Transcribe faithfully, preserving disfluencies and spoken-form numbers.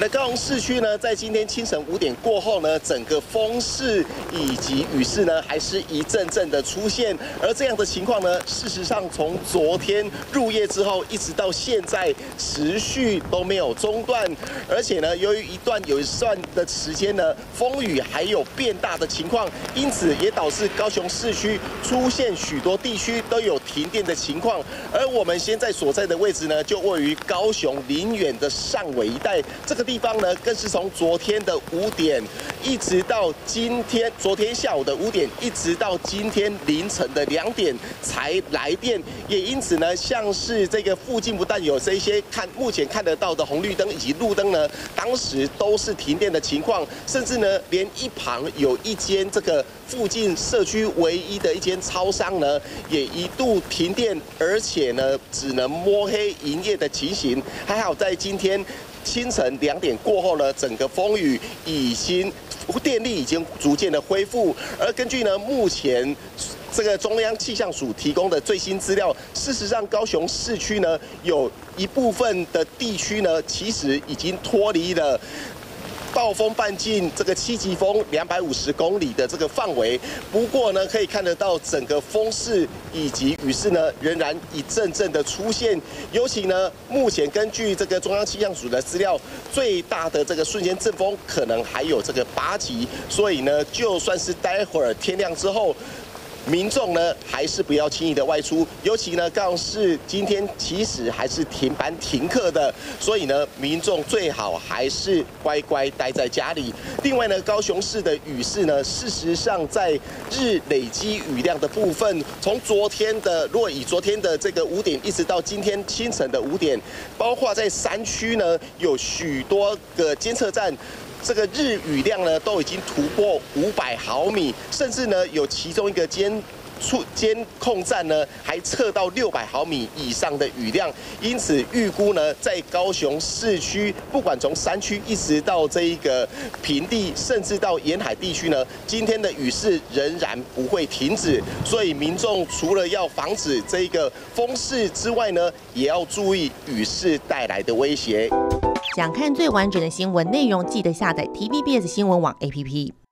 的高雄市区呢，在今天清晨五点过后呢，整个风势以及雨势呢，还是一阵阵的出现。而这样的情况呢，事实上从昨天入夜之后，一直到现在持续都没有中断。而且呢，由于一段有一段的时间呢，风雨还有变大的情况，因此也导致高雄市区出现许多地区都有停电的情况。而我们现在所在的位置呢，就位于高雄林园的上尾一带。这个地方呢，更是从昨天的五点一直到今天，昨天下午的五点，一直到今天凌晨的两点才来电。也因此呢，像是这个附近不但有这些看目前看得到的红绿灯以及路灯呢，当时都是停电的情况，甚至呢，连一旁有一间这个附近社区唯一的一间超商呢，也一度停电，而且呢，只能摸黑营业的情形。还好在今天清晨两点过后呢，整个风雨已经电力已经逐渐的恢复。而根据呢目前这个中央气象署提供的最新资料，事实上高雄市区呢有一部分的地区呢，其实已经脱离了暴风半径这个七级风两百五十公里的这个范围。不过呢，可以看得到整个风势以及雨势呢，仍然一阵阵的出现。尤其呢，目前根据这个中央气象署的资料，最大的这个瞬间阵风可能还有这个八级。所以呢，就算是待会儿天亮之后，民众呢还是不要轻易的外出，尤其呢高雄市今天其实还是停班停课的，所以呢民众最好还是乖乖待在家里。另外呢，高雄市的雨势呢，事实上在日累积雨量的部分，从昨天的若以昨天的这个五点一直到今天清晨的五点，包括在山区呢有许多个监测站。这个日雨量呢都已经突破五百毫米，甚至呢有其中一个监处监控站呢还测到六百毫米以上的雨量。因此预估呢，在高雄市区，不管从山区一直到这一个平地，甚至到沿海地区呢，今天的雨势仍然不会停止。所以民众除了要防止这个风势之外呢，也要注意雨势带来的威胁。 想看最完整的新闻内容，记得下载 T V B S 新闻网 A P P。